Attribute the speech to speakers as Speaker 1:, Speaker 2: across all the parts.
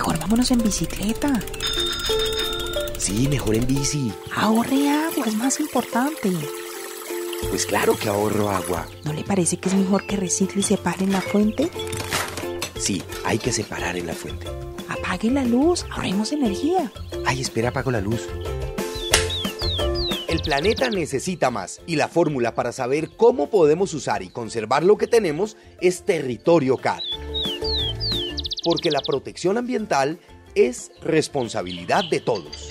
Speaker 1: Mejor vámonos en bicicleta.
Speaker 2: Sí, mejor en bici.
Speaker 1: Ahorre agua, es más importante.
Speaker 2: Pues claro que ahorro agua.
Speaker 1: ¿No le parece que es mejor que recicle y separe en la fuente?
Speaker 2: Sí, hay que separar en la fuente.
Speaker 1: Apague la luz, ahorremos energía.
Speaker 2: Ay, espera, apago la luz. El planeta necesita más y la fórmula para saber cómo podemos usar y conservar lo que tenemos es Territorio CAR. Porque la protección ambiental es responsabilidad de todos.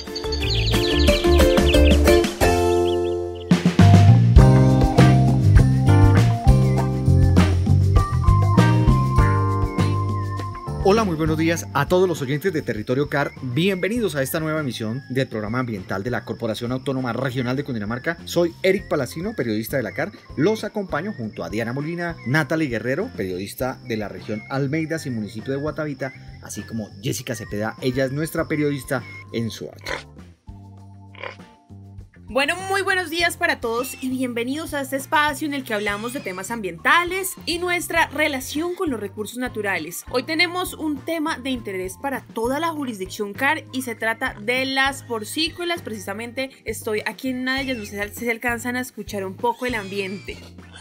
Speaker 3: Hola, muy buenos días a todos los oyentes de Territorio CAR. Bienvenidos a esta nueva emisión del programa ambiental de la Corporación Autónoma Regional de Cundinamarca. Soy Eric Palacino, periodista de la CAR. Los acompaño junto a Diana Molina, Natalie Guerrero, periodista de la región Almeidas y municipio de Guatavita, así como Jessica Cepeda. Ella es nuestra periodista en Soacha.
Speaker 4: Bueno, muy buenos días para todos y bienvenidos a este espacio en el que hablamos de temas ambientales y nuestra relación con los recursos naturales. Hoy tenemos un tema de interés para toda la jurisdicción CAR y se trata de las porcícolas. Precisamente estoy aquí en una de ellas, no sé si se alcanzan a escuchar un poco el ambiente.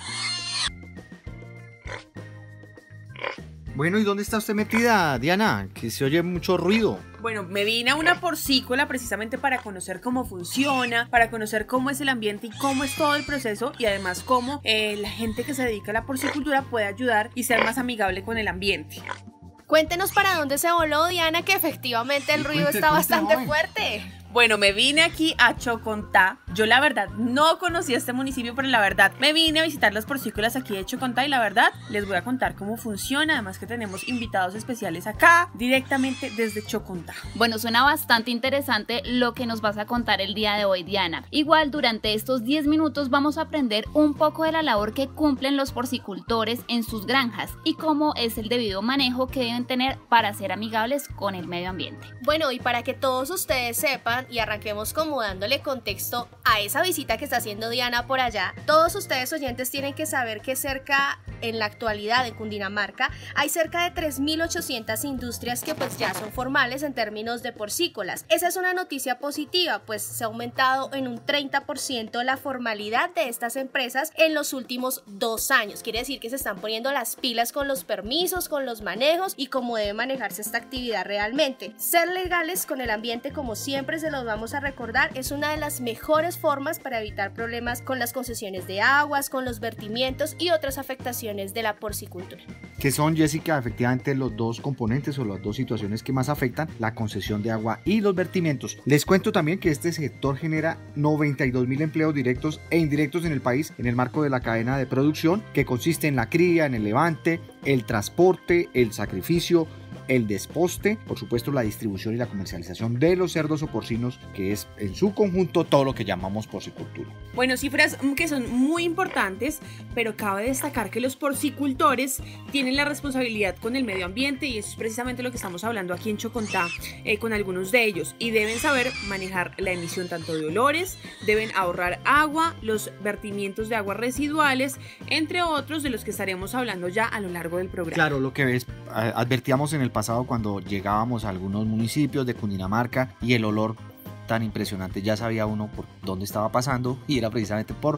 Speaker 3: Bueno, ¿y dónde está usted metida, Diana? Que se oye mucho ruido.
Speaker 4: Bueno, me vine a una porcícola precisamente para conocer cómo funciona, para conocer cómo es el ambiente y cómo es todo el proceso y además cómo la gente que se dedica a la porcicultura puede ayudar y ser más amigable con el ambiente.
Speaker 5: Cuéntenos para dónde se voló, Diana, que efectivamente el ruido está bastante fuerte.
Speaker 4: Bueno, me vine aquí a Chocontá. Yo la verdad no conocía este municipio, pero la verdad me vine a visitar las porcícolas aquí de Chocontá y la verdad les voy a contar cómo funciona. Además que tenemos invitados especiales acá, directamente desde Chocontá.
Speaker 6: Bueno, suena bastante interesante lo que nos vas a contar el día de hoy, Diana. Igual durante estos 10 minutos vamos a aprender un poco de la labor que cumplen los porcicultores en sus granjas y cómo es el debido manejo que deben tener para ser amigables con el medio ambiente.
Speaker 5: Bueno, y para que todos ustedes sepan y arranquemos como dándole contexto a esa visita que está haciendo Diana por allá, todos ustedes oyentes tienen que saber que cerca en la actualidad en Cundinamarca hay cerca de 3.800 industrias que pues ya son formales en términos de porcícolas. Esa es una noticia positiva, pues se ha aumentado en un 30% la formalidad de estas empresas en los últimos 2 años. Quiere decir que se están poniendo las pilas con los permisos, con los manejos y cómo debe manejarse esta actividad realmente. Ser legales con el ambiente, como siempre se los vamos a recordar, es una de las mejores formas para evitar problemas con las concesiones de aguas, con los vertimientos y otras afectaciones de la porcicultura.
Speaker 3: Que son, Jessica, efectivamente los dos componentes o las dos situaciones que más afectan la concesión de agua y los vertimientos. Les cuento también que este sector genera 92.000 empleos directos e indirectos en el país en el marco de la cadena de producción que consiste en la cría, en el levante, el transporte, el sacrificio, el desposte, por supuesto la distribución y la comercialización de los cerdos o porcinos, que es en su conjunto todo lo que llamamos porcicultura.
Speaker 4: Bueno, cifras que son muy importantes, pero cabe destacar que los porcicultores tienen la responsabilidad con el medio ambiente y eso es precisamente lo que estamos hablando aquí en Chocontá con algunos de ellos y deben saber manejar la emisión tanto de olores, deben ahorrar agua, los vertimientos de aguas residuales, entre otros de los que estaremos hablando ya a lo largo del programa.
Speaker 3: Claro, lo que advertíamos en el pasado cuando llegábamos a algunos municipios de Cundinamarca y el olor tan impresionante, ya sabía uno por dónde estaba pasando y era precisamente por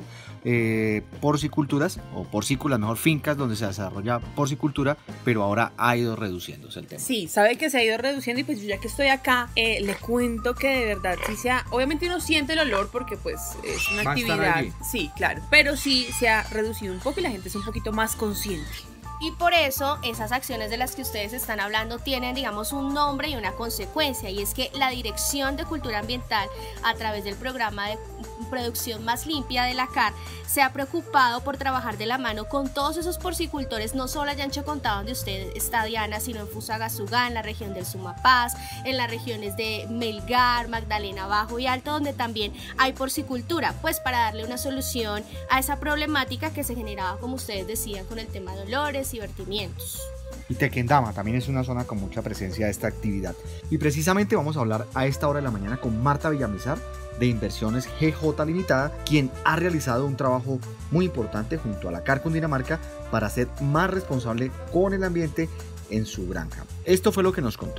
Speaker 3: porciculturas o porcícolas, mejor fincas donde se desarrolla porcicultura, pero ahora ha ido reduciéndose el tema.
Speaker 4: Sí, sabe que se ha ido reduciendo y pues yo ya que estoy acá le cuento que de verdad sí obviamente uno siente el olor porque pues es una actividad, sí, claro, pero sí se ha reducido un poco y la gente es un poquito más consciente.
Speaker 5: Y por eso esas acciones de las que ustedes están hablando tienen, digamos, un nombre y una consecuencia, y es que la Dirección de Cultura Ambiental, a través del programa de producción más limpia de la CAR, se ha preocupado por trabajar de la mano con todos esos porcicultores, no solo allá en Chocontá donde usted está, Diana, sino en Fusagasugá, en la región del Sumapaz, en las regiones de Melgar, Magdalena Bajo y Alto, donde también hay porcicultura, pues para darle una solución a esa problemática que se generaba, como ustedes decían, con el tema de olores y vertimientos.
Speaker 3: Y Tequendama también es una zona con mucha presencia de esta actividad. Y precisamente vamos a hablar a esta hora de la mañana con Marta Villamizar de Inversiones GJ Limitada, quien ha realizado un trabajo muy importante junto a la CAR Cundinamarca para ser más responsable con el ambiente en su granja. Esto fue lo que nos contó.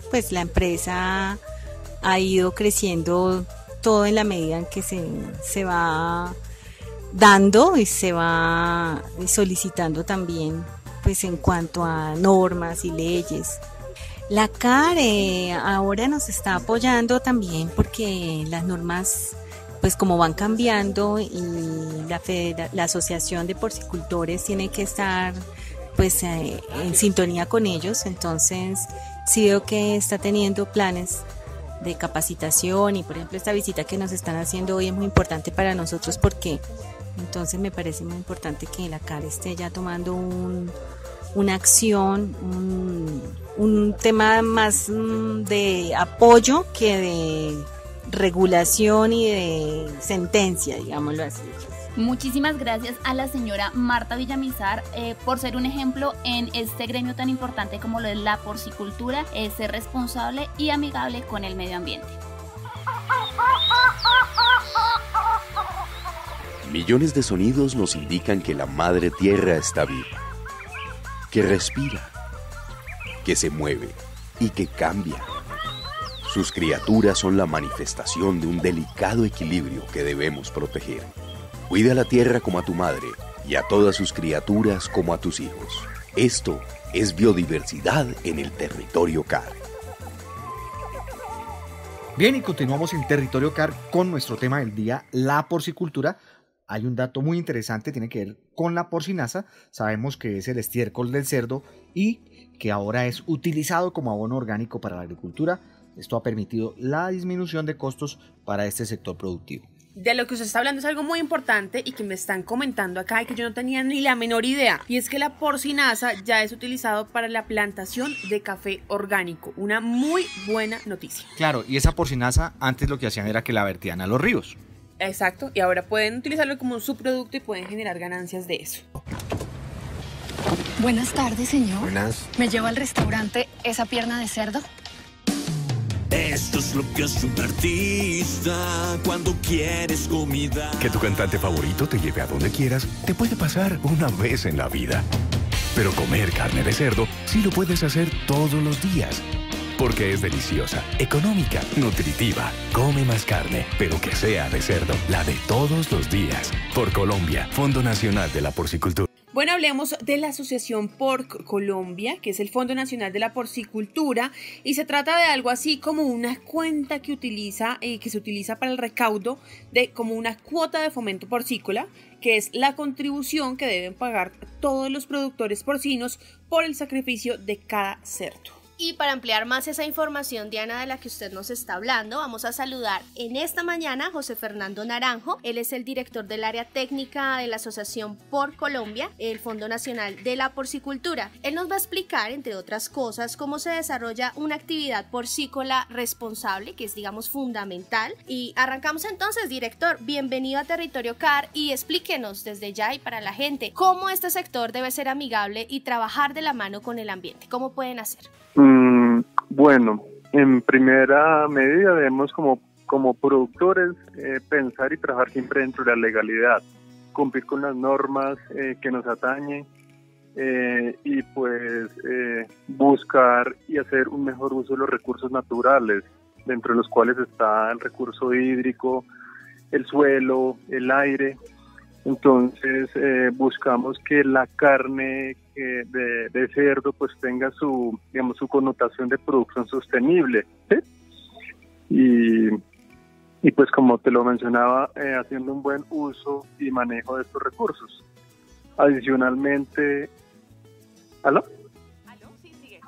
Speaker 7: pues la empresa ha ido creciendo todo en la medida en que se va dando y se va solicitando también, pues en cuanto a normas y leyes. La CAR ahora nos está apoyando también porque las normas, pues como van cambiando, y la Asociación de Porcicultores tiene que estar pues en sintonía con ellos. Entonces sí veo que está teniendo planes de capacitación, y por ejemplo esta visita que nos están haciendo hoy es muy importante para nosotros, porque entonces me parece muy importante que la CAR esté ya tomando una acción, un tema más de apoyo que de regulación y de sentencia, digámoslo así.
Speaker 6: Muchísimas gracias a la señora Marta Villamizar por ser un ejemplo en este gremio tan importante como lo es la porcicultura, ser responsable y amigable con el medio ambiente.
Speaker 8: Millones de sonidos nos indican que la madre tierra está viva, que respira, que se mueve y que cambia. Sus criaturas son la manifestación de un delicado equilibrio que debemos proteger. Cuida a la tierra como a tu madre y a todas sus criaturas como a tus hijos. Esto es biodiversidad en el territorio CAR.
Speaker 3: Bien, y continuamos en Territorio CAR con nuestro tema del día, la porcicultura. Hay un dato muy interesante, tiene que ver con la porcinaza. Sabemos que es el estiércol del cerdo y que ahora es utilizado como abono orgánico para la agricultura. Esto ha permitido la disminución de costos para este sector productivo.
Speaker 4: De lo que usted está hablando es algo muy importante y que me están comentando acá y que yo no tenía ni la menor idea. Y es que la porcinaza ya es utilizado para la plantación de café orgánico. Una muy buena noticia.
Speaker 3: Claro, y esa porcinaza antes lo que hacían era que la vertían a los ríos.
Speaker 4: Exacto, y ahora pueden utilizarlo como un subproducto y pueden generar ganancias de eso.
Speaker 9: Buenas tardes, señor.
Speaker 2: Buenas.
Speaker 9: ¿Me lleva al restaurante esa pierna de cerdo?
Speaker 10: Esto es lo que es un artista cuando quieres comida.
Speaker 11: Que tu cantante favorito te lleve a donde quieras te puede pasar una vez en la vida. Pero comer carne de cerdo sí lo puedes hacer todos los días. Porque es deliciosa, económica, nutritiva. Come más carne, pero que sea de cerdo, la de todos los días. Por Colombia, Fondo Nacional de la Porcicultura.
Speaker 4: Bueno, hablemos de la Asociación Porc Colombia, que es el Fondo Nacional de la Porcicultura, y se trata de algo así como una cuenta que se utiliza para el recaudo de como una cuota de fomento porcícola, que es la contribución que deben pagar todos los productores porcinos por el sacrificio de cada cerdo.
Speaker 5: Y para ampliar más esa información, Diana, de la que usted nos está hablando, vamos a saludar en esta mañana a José Fernando Naranjo. Él es el director del área técnica de la Asociación Porc Colombia, el Fondo Nacional de la Porcicultura. Él nos va a explicar, entre otras cosas, cómo se desarrolla una actividad porcícola responsable, que es, digamos, fundamental. Y arrancamos entonces, director. Bienvenido a Territorio CAR y explíquenos desde ya y para la gente cómo este sector debe ser amigable y trabajar de la mano con el ambiente. ¿Cómo pueden hacer?
Speaker 12: Bueno, en primera medida debemos como productores pensar y trabajar siempre dentro de la legalidad, cumplir con las normas que nos atañen y pues buscar y hacer un mejor uso de los recursos naturales, dentro de los cuales está el recurso hídrico, el suelo, el aire. Entonces buscamos que la carne de cerdo pues tenga su connotación de producción sostenible, ¿sí? Y pues como te lo mencionaba, haciendo un buen uso y manejo de estos recursos. Adicionalmente, ¿aló?
Speaker 4: Sí, sigue.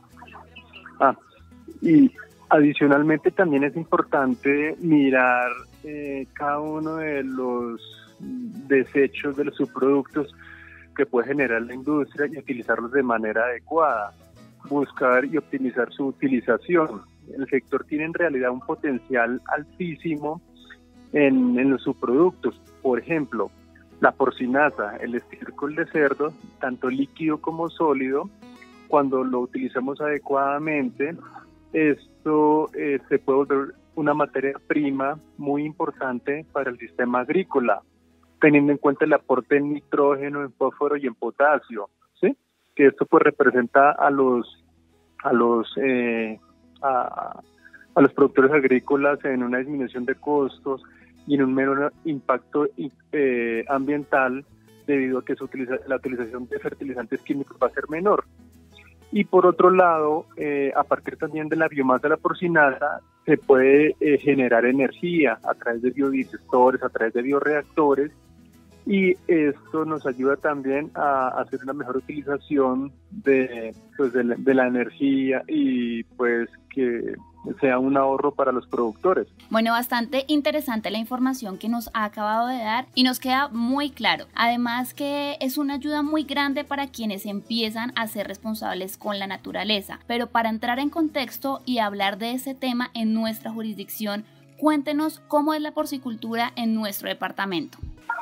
Speaker 12: Y adicionalmente también es importante mirar cada uno de los desechos de los subproductos que puede generar la industria y utilizarlos de manera adecuada, buscar y optimizar su utilización. El sector tiene en realidad un potencial altísimo en los subproductos. Por ejemplo, la porcinaza, el estiércol de cerdo, tanto líquido como sólido, cuando lo utilizamos adecuadamente, esto se puede volver una materia prima muy importante para el sistema agrícola, teniendo en cuenta el aporte en nitrógeno, en fósforo y en potasio, ¿sí? Que esto pues representa a los a los productores agrícolas en una disminución de costos y en un menor impacto ambiental, debido a que la utilización de fertilizantes químicos va a ser menor. Y por otro lado, a partir también de la biomasa de la porcinaza, se puede generar energía a través de biodigestores, a través de bioreactores, y esto nos ayuda también a hacer una mejor utilización de la energía y pues que sea un ahorro para los productores.
Speaker 6: Bueno, bastante interesante la información que nos ha acabado de dar y nos queda muy claro. Además que es una ayuda muy grande para quienes empiezan a ser responsables con la naturaleza. Pero para entrar en contexto y hablar de ese tema en nuestra jurisdicción, cuéntenos cómo es la porcicultura en nuestro departamento.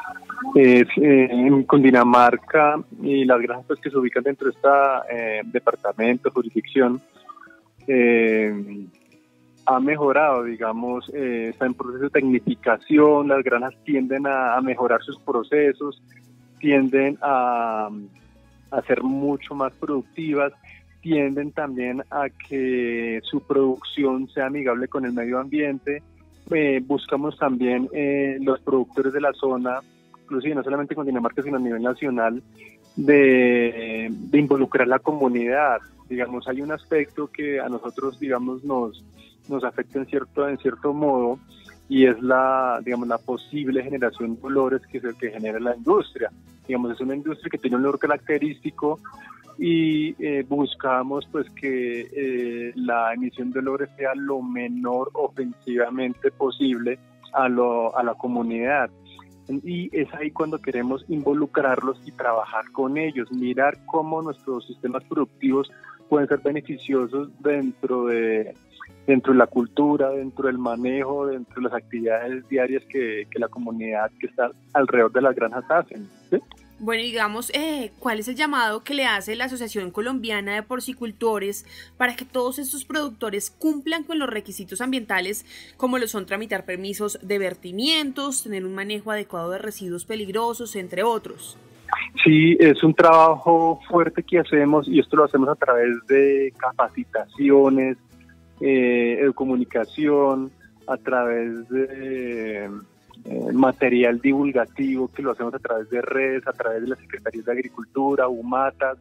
Speaker 12: En Cundinamarca y las granjas pues, que se ubican dentro de este departamento, jurisdicción, ha mejorado, digamos, está en proceso de tecnificación, las granjas tienden a mejorar sus procesos, tienden a ser mucho más productivas, tienden también a que su producción sea amigable con el medio ambiente. Buscamos también los productores de la zona, inclusive no solamente con Dinamarca, sino a nivel nacional, de involucrar la comunidad. Digamos, hay un aspecto que a nosotros, digamos, nos afecta en cierto modo, y es la posible generación de olores que genera la industria. Digamos, es una industria que tiene un olor característico y buscamos pues que la emisión de olores sea lo menor ofensivamente posible a la comunidad. Y es ahí cuando queremos involucrarlos y trabajar con ellos, mirar cómo nuestros sistemas productivos pueden ser beneficiosos dentro de la cultura, dentro del manejo, dentro de las actividades diarias que la comunidad que está alrededor de las granjas hacen, ¿sí?
Speaker 4: Bueno, digamos, ¿cuál es el llamado que le hace la Asociación Colombiana de Porcicultores para que todos estos productores cumplan con los requisitos ambientales, como lo son tramitar permisos de vertimientos, tener un manejo adecuado de residuos peligrosos, entre otros?
Speaker 12: Sí, es un trabajo fuerte que hacemos, y esto lo hacemos a través de capacitaciones, de comunicación, a través de material divulgativo que lo hacemos a través de redes, a través de las Secretarías de Agricultura, UMATAS,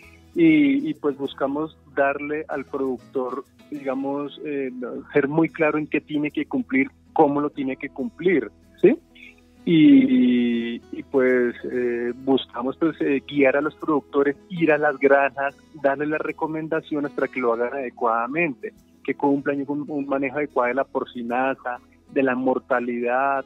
Speaker 12: y pues buscamos darle al productor, digamos, ser muy claro en qué tiene que cumplir, cómo lo tiene que cumplir, ¿sí? Y pues buscamos pues guiar a los productores, ir a las granjas, darles las recomendaciones para que lo hagan adecuadamente, que cumplan un manejo adecuado de la porcinaza, de la mortalidad,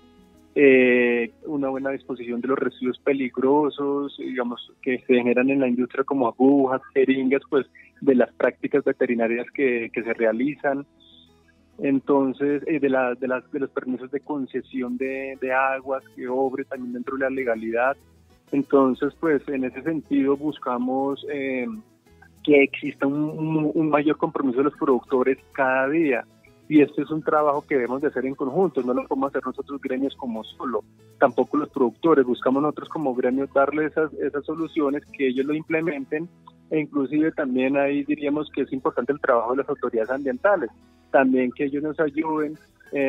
Speaker 12: una buena disposición de los residuos peligrosos, digamos, que se generan en la industria, como agujas, jeringas, pues de las prácticas veterinarias que se realizan. Entonces, de los permisos de concesión de aguas, que obre también dentro de la legalidad. Entonces, pues en ese sentido buscamos que exista un mayor compromiso de los productores cada día. Y este es un trabajo que debemos de hacer en conjunto, no lo podemos hacer nosotros gremios como solo, tampoco los productores, buscamos nosotros como gremios darle esas soluciones, que ellos lo implementen, e inclusive también ahí diríamos que es importante el trabajo de las autoridades ambientales, también que ellos nos ayuden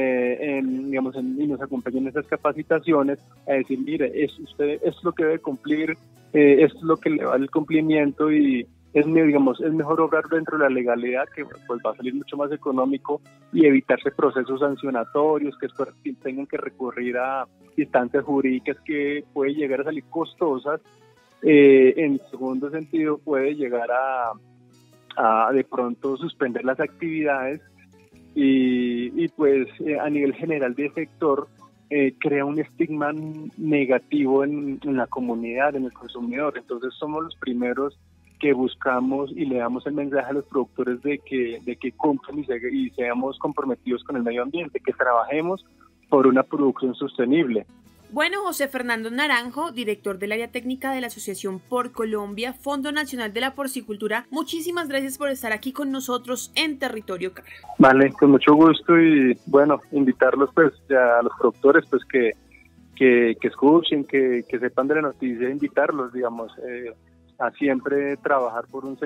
Speaker 12: y nos acompañen en esas capacitaciones a decir, mire, esto es lo que debe cumplir, esto es lo que le va el cumplimiento, y es mejor obrar dentro de la legalidad, que pues va a salir mucho más económico, y evitarse procesos sancionatorios que tengan que recurrir a instancias jurídicas que puede llegar a salir costosas. En segundo sentido, puede llegar a de pronto suspender las actividades y pues a nivel general del sector crea un estigma negativo en la comunidad, en el consumidor. Entonces somos los primeros que buscamos y le damos el mensaje a los productores de que cumplan y seamos comprometidos con el medio ambiente, que trabajemos por una producción sostenible.
Speaker 4: Bueno, José Fernando Naranjo, director del área técnica de la Asociación Por Colombia, Fondo Nacional de la Porcicultura, muchísimas gracias por estar aquí con nosotros en Territorio CAR.
Speaker 12: Vale, con mucho gusto, y bueno, invitarlos pues a los productores pues que escuchen, que sepan de la noticia, invitarlos, digamos, a siempre trabajar por un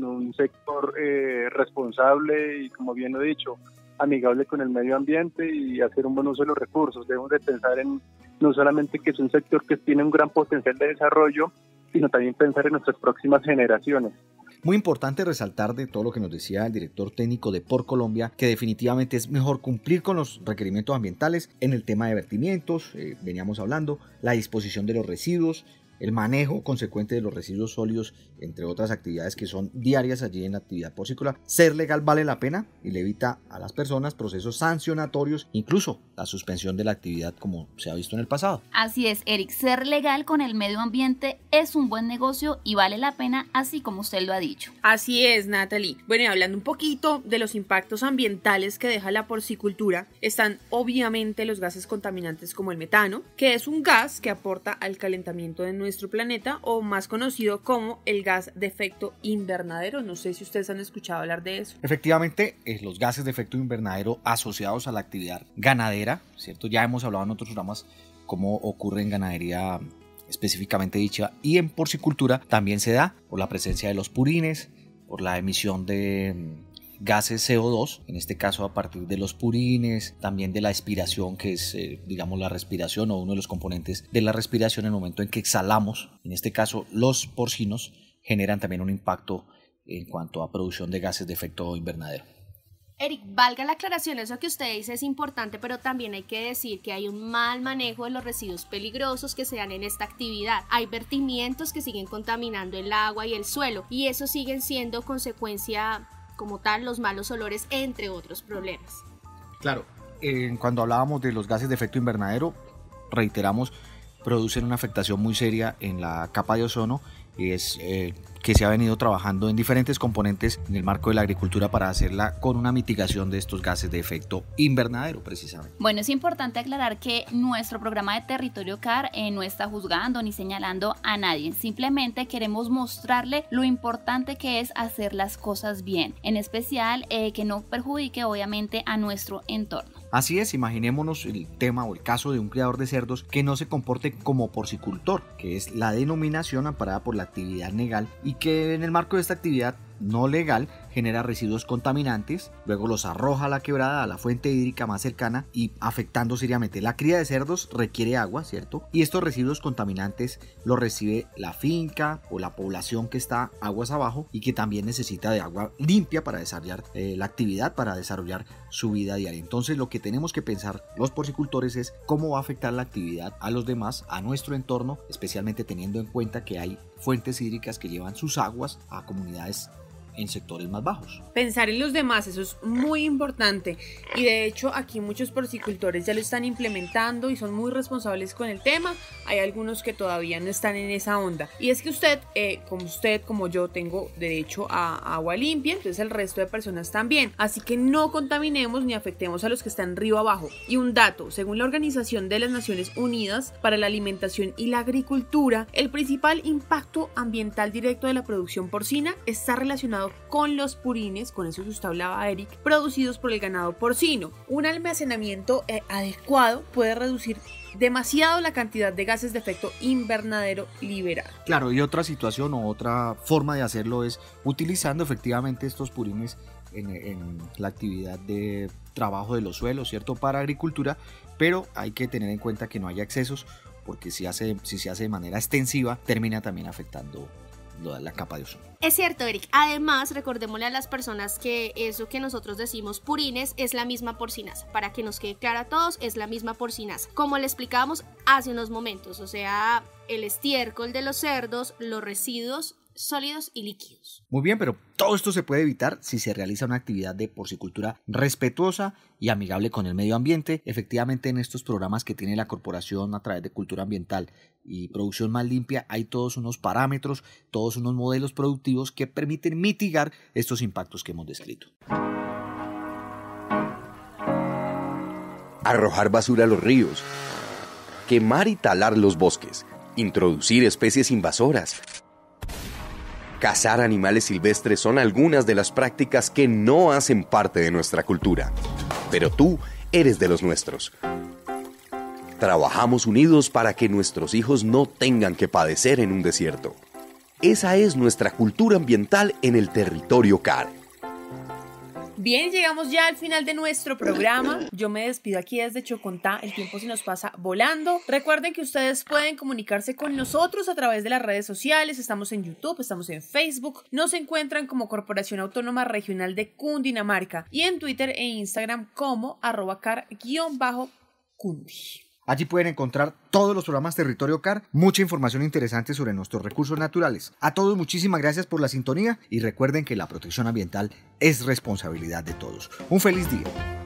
Speaker 12: sector responsable y, como bien lo he dicho, amigable con el medio ambiente y hacer un buen uso de los recursos. Debemos de pensar en no solamente que es un sector que tiene un gran potencial de desarrollo, sino también pensar en nuestras próximas generaciones.
Speaker 3: Muy importante resaltar de todo lo que nos decía el director técnico de PorColombia, que definitivamente es mejor cumplir con los requerimientos ambientales en el tema de vertimientos, veníamos hablando, la disposición de los residuos, el manejo consecuente de los residuos sólidos, entre otras actividades que son diarias allí en la actividad porcícola. Ser legal vale la pena y le evita a las personas procesos sancionatorios, incluso la suspensión de la actividad como se ha visto en el pasado.
Speaker 6: Así es, Eric, ser legal con el medio ambiente es un buen negocio y vale la pena, así como usted lo ha dicho.
Speaker 4: Así es, Natalie. Bueno, y hablando un poquito de los impactos ambientales que deja la porcicultura, están obviamente los gases contaminantes como el metano, que es un gas que aporta al calentamiento de nuestro planeta, o más conocido como el gas de efecto invernadero. No sé si ustedes han escuchado hablar de eso.
Speaker 3: Efectivamente, los gases de efecto invernadero asociados a la actividad ganadera, ¿cierto? Ya hemos hablado en otros programas cómo ocurre en ganadería específicamente dicha, y en porcicultura también se da por la presencia de los purines, por la emisión de gases CO2, en este caso a partir de los purines, también de la expiración, que es digamos la respiración o uno de los componentes de la respiración en el momento en que exhalamos. En este caso los porcinos generan también un impacto en cuanto a producción de gases de efecto invernadero.
Speaker 5: Eric, valga la aclaración, eso que usted dice es importante, pero también hay que decir que hay un mal manejo de los residuos peligrosos que se dan en esta actividad. Hay vertimientos que siguen contaminando el agua y el suelo, y eso siguen siendo consecuencia como tal los malos olores, entre otros problemas.
Speaker 3: Claro, cuando hablábamos de los gases de efecto invernadero, reiteramos, producen una afectación muy seria en la capa de ozono, y es que se ha venido trabajando en diferentes componentes en el marco de la agricultura para hacerla con una mitigación de estos gases de efecto invernadero precisamente.
Speaker 6: Bueno, es importante aclarar que nuestro programa de Territorio CAR no está juzgando ni señalando a nadie, simplemente queremos mostrarle lo importante que es hacer las cosas bien, en especial que no perjudique obviamente a nuestro entorno.
Speaker 3: Así es, imaginémonos el tema o el caso de un criador de cerdos que no se comporte como porcicultor, que es la denominación amparada por la actividad legal, y que en el marco de esta actividad no legal genera residuos contaminantes, luego los arroja a la quebrada, a la fuente hídrica más cercana, y afectando seriamente. La cría de cerdos requiere agua, ¿cierto? Y estos residuos contaminantes los recibe la finca o la población que está aguas abajo y que también necesita de agua limpia para desarrollar la actividad, para desarrollar su vida diaria. Entonces lo que tenemos que pensar los porcicultores es cómo va a afectar la actividad a los demás, a nuestro entorno, especialmente teniendo en cuenta que hay fuentes hídricas que llevan sus aguas a comunidades en sectores más bajos.
Speaker 4: Pensar en los demás, eso es muy importante, y de hecho aquí muchos porcicultores ya lo están implementando y son muy responsables con el tema. Hay algunos que todavía no están en esa onda, y es que usted como yo tengo derecho a agua limpia, entonces el resto de personas también, así que no contaminemos ni afectemos a los que están río abajo. Y un dato, según la Organización de las Naciones Unidas para la Alimentación y la Agricultura, el principal impacto ambiental directo de la producción porcina está relacionado con los purines, con eso que usted hablaba, Eric, producidos por el ganado porcino. Un almacenamiento adecuado puede reducir demasiado la cantidad de gases de efecto invernadero liberado.
Speaker 3: Claro, y otra situación o otra forma de hacerlo es utilizando efectivamente estos purines en la actividad de trabajo de los suelos, ¿cierto? Para agricultura, pero hay que tener en cuenta que no haya excesos, porque si se hace de manera extensiva, termina también afectando la capa de ozono.
Speaker 5: Es cierto, Eric. Además, recordémosle a las personas que eso que nosotros decimos purines es la misma porcinaza. Para que nos quede claro a todos, es la misma porcinaza. Como le explicábamos hace unos momentos, o sea, el estiércol de los cerdos, los residuos sólidos y líquidos.
Speaker 3: Muy bien, pero todo esto se puede evitar si se realiza una actividad de porcicultura respetuosa y amigable con el medio ambiente. Efectivamente, en estos programas que tiene la corporación a través de Cultura Ambiental y Producción Más Limpia hay todos unos parámetros, todos unos modelos productivos que permiten mitigar estos impactos que hemos descrito.
Speaker 8: Arrojar basura a los ríos, quemar y talar los bosques, introducir especies invasoras, cazar animales silvestres son algunas de las prácticas que no hacen parte de nuestra cultura. Pero tú eres de los nuestros. Trabajamos unidos para que nuestros hijos no tengan que padecer en un desierto. Esa es nuestra cultura ambiental en el territorio CAR.
Speaker 4: Bien, llegamos ya al final de nuestro programa. Yo me despido aquí desde Chocontá. El tiempo se nos pasa volando. Recuerden que ustedes pueden comunicarse con nosotros a través de las redes sociales. Estamos en YouTube, estamos en Facebook. Nos encuentran como Corporación Autónoma Regional de Cundinamarca y en Twitter e Instagram como @car_cundi.
Speaker 3: Allí pueden encontrar todos los programas Territorio CAR, mucha información interesante sobre nuestros recursos naturales. A todos muchísimas gracias por la sintonía y recuerden que la protección ambiental es responsabilidad de todos. Un feliz día.